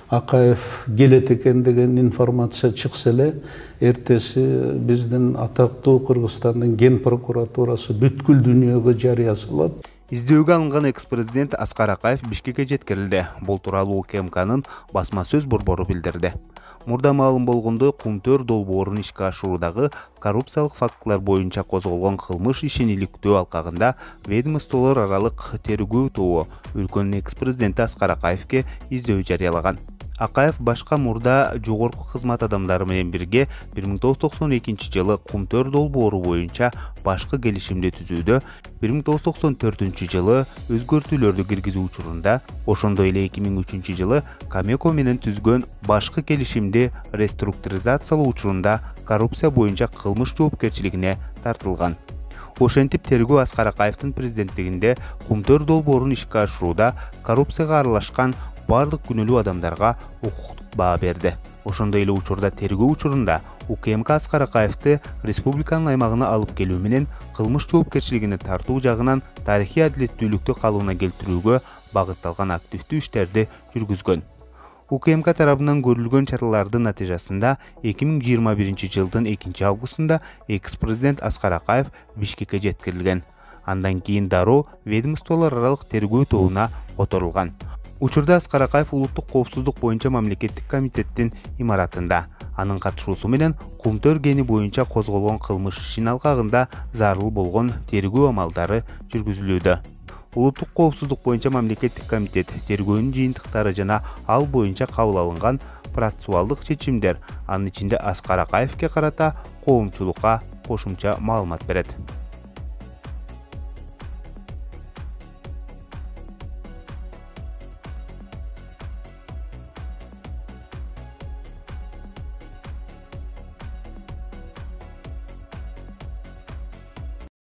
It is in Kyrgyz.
Акаев келет экен деген информация чыкса эле, эртеси биздин атактуу Кыргызстандын Ген прокуратурасы бүткүл дүйнөгө жарыя салат. Издөөгө алынган экс-президент Аскар Акаев Бишкекке жеткирилди. Бул тууралуу УКМКнын басма сөз борбору билдирди. Мурда маалым болгондой, Кумтөр долбоорун ишке ашыруудагы коррупциялык фактылар боюнча козголгон кылмыш ишин иликтөө алкагында ведомстволор аралык тергөө тобу өлкөнүн экс-президенти Аскар Акаевке издөө жарыялаган. Акаев башка мурда жогорку кызмат адамдары менен бирге 1992 жылы Кумтөр долбоору боюнча башкы келишимди түзүүдө, 1994 жылы өзгөртүүлөрдү киргизүү учурунда, ошондой эле 2003 жылы Камеко менен түзгөн башкы келишимди реструктуризациялоо учурунда коррупция боюнча кылмыш жоопкерчилигине тартылган. Ошентип тергөө Аскар Акаевдин президенттигинде Кумтөр долбоорун ишке ашырууда коррупцияга аралашкан барлык күнөлүү адамдарга укуктук баа берди. Ошондой эле учурда тергөө учурунда УКМК Аскар Акаевди республиканын аймагына алып келүү менен кылмыш жоопкерчилигине тартуу жагынан тарыхый адилеттүүлүктү калыбына келтирүүгө багытталган активдүү иштерди жүргүзгөн. УКМК тарабынан көрүлгөн чаралардын натыйжасында 2021 жылдын 2 августунда экс-президент Аскар Акаев Бишкекке жеткирилген. Андан кийин дароо ведомстволор аралык тергөө тобуна которулган. Учурда Аскар Акаев улуттук коопсуздук боюнча мамлекеттик комитеттин имаратында. Анын катышуусу менен Кумтөр кени боюнча козголгон кылмыш ишин алкагында зарыл болгон тергөө амалдары жүргүзүлүүдө. Улуттук коопсуздук боюнча мамлекеттик комитет тергөөнүн жыйынтыктары жана ал боюнча кабыл алынган процессуалдык чечимдер, анын ичинде Аскар Акаевке карата коомчулукка кошумча маалымат берет.